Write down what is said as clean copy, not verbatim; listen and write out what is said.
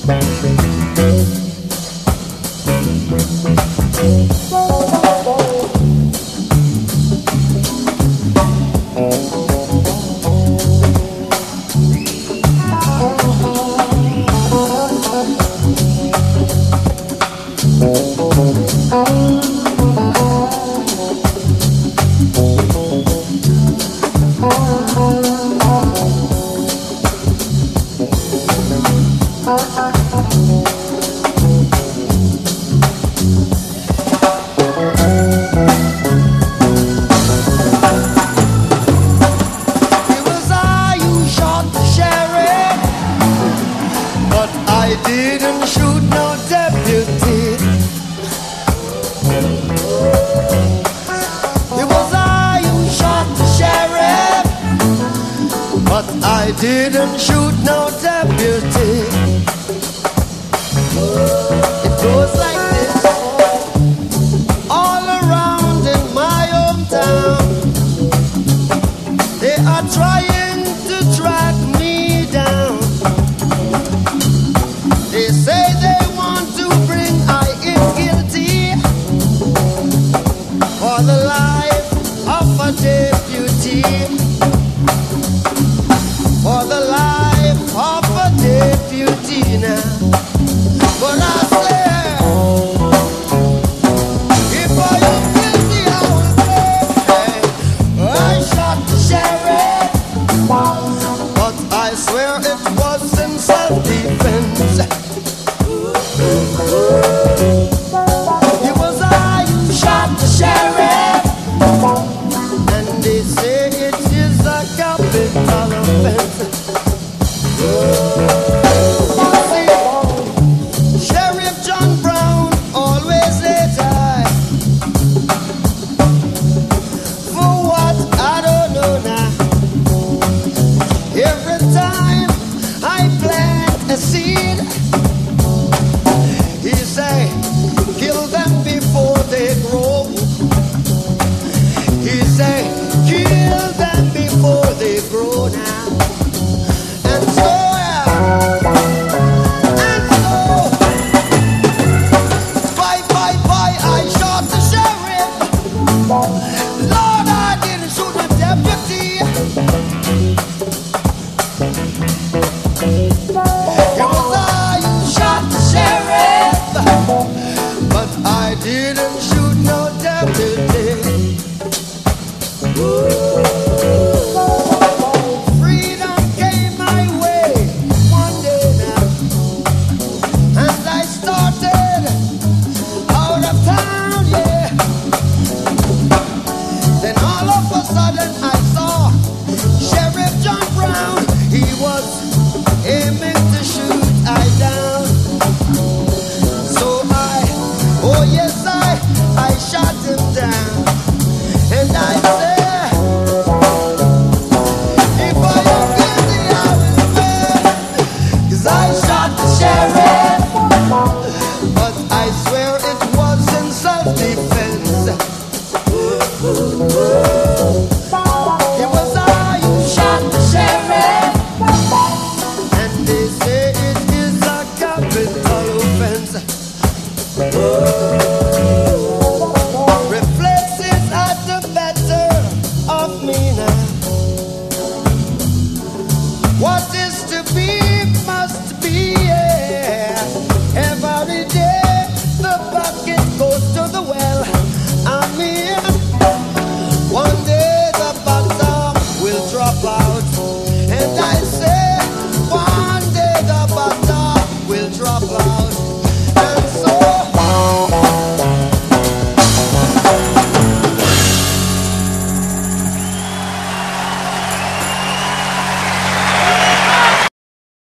I didn't shoot no deputy. It was I who shot the sheriff, but I didn't shoot no deputy. It goes like this all around in my hometown. They are trying to track me down. They say they want to bring I in guilty for the life of a deputy, for the life of a deputy now. But I say, if I am guilty, I will pay. I shot the sheriff, but I swear it was in self-defense. It was I who shot the sheriff, and they say it is a capital offense. See, Sheriff John Brown always says I, for what I don't know now. Every time I plant a seed, he say, kill them before they grow. He say, kill them before they grow now. And so, I shot the sheriff. Lord, I didn't shoot the deputy. It was I who shot the sheriff, but I didn't shoot no deputy. Freedom came my way one day now, and I started out of town, yeah. Then all of a sudden I saw Sheriff John Brown. He was aiming to shoot I down. So oh yes, I shot him down. And I said, if I am guilty, I will pay. 'Cause I shot the sheriff, but I swear